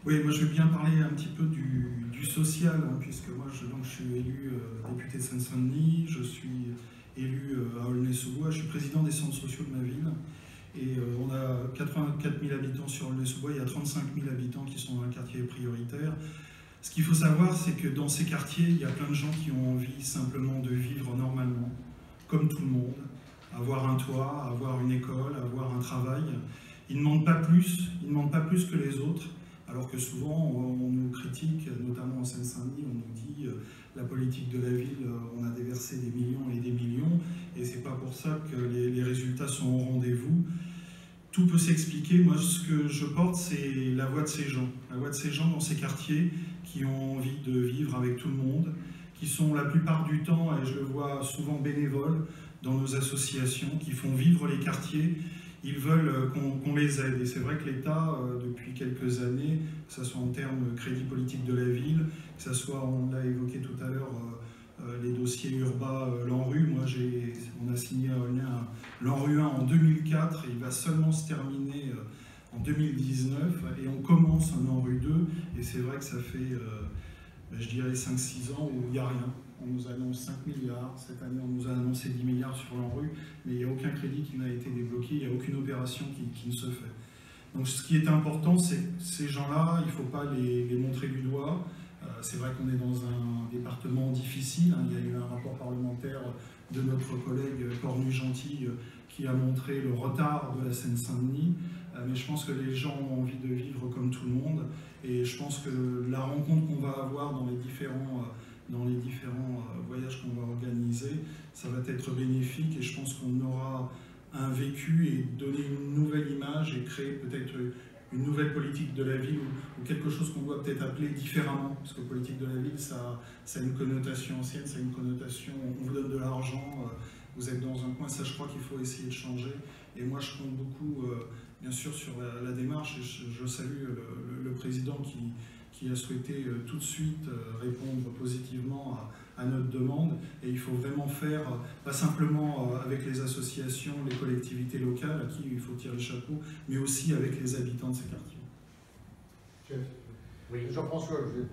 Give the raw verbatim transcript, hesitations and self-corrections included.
Oui, moi je vais bien parler un petit peu du, du social, hein, puisque moi je, donc, je suis élu euh, député de Seine-Saint-Denis, je suis élu euh, à Aulnay-sous-Bois, je suis président des centres sociaux de ma ville, et euh, on a quatre-vingt-quatre mille habitants sur Aulnay-sous-Bois, il y a trente-cinq mille habitants qui sont dans un quartier prioritaire. Ce qu'il faut savoir, c'est que dans ces quartiers, il y a plein de gens qui ont envie simplement de vivre normalement, comme tout le monde, avoir un toit, avoir une école, avoir un travail. Ils ne demandent pas plus, ils ne demandent pas plus que les autres. Alors que souvent, on nous critique, notamment en Seine-Saint-Denis, on nous dit euh, la politique de la ville, euh, on a déversé des millions et des millions, et c'est pas pour ça que les, les résultats sont au rendez-vous. Tout peut s'expliquer. Moi, ce que je porte, c'est la voix de ces gens, la voix de ces gens dans ces quartiers qui ont envie de vivre avec tout le monde, qui sont la plupart du temps, et je le vois souvent bénévoles dans nos associations, qui font vivre les quartiers. Ils veulent qu'on qu'on les aide. Et c'est vrai que l'État, euh, depuis quelques années, que ce soit en termes de crédit politique de la ville, que ce soit, on l'a évoqué tout à l'heure, euh, euh, les dossiers Urba, euh, l'ANRU. Moi, on a signé à Aulnay l'ANRU un en deux mille quatre, et il va seulement se terminer euh, en deux mille dix-neuf. Et on commence un ANRU deux, et c'est vrai que ça fait, euh, ben, je dirais, cinq six ans où il n'y a rien. On nous annonce cinq milliards, cette année on nous a annoncé dix milliards sur l'ANRU, mais il n'y a aucun crédit qui n'a été débloqué, il n'y a aucune opération qui, qui ne se fait. Donc ce qui est important, c'est que ces gens-là, il ne faut pas les, les montrer du doigt. Euh, c'est vrai qu'on est dans un département difficile, hein. Il y a eu un rapport parlementaire de notre collègue Cornu-Gentil qui a montré le retard de la Seine-Saint-Denis, euh, mais je pense que les gens ont envie de vivre comme tout le monde, et je pense que la rencontre qu'on va avoir dans les différents... Euh, dans les différents voyages qu'on va organiser, ça va être bénéfique, et je pense qu'on aura un vécu et donner une nouvelle image et créer peut-être une nouvelle politique de la ville, ou quelque chose qu'on doit peut-être appeler différemment, parce que politique de la ville, ça, ça a une connotation ancienne, ça a une connotation, on vous donne de l'argent, vous êtes dans un coin, ça je crois qu'il faut essayer de changer. Et moi je compte beaucoup, euh, bien sûr, sur la, la démarche, et je, je salue le, le, le président qui, qui a souhaité euh, tout de suite euh, répondre positivement à, à notre demande. Et il faut vraiment faire, euh, pas simplement euh, avec les associations, les collectivités locales, à qui il faut tirer le chapeau, mais aussi avec les habitants de ces quartiers. Oui. Jean-François, je vais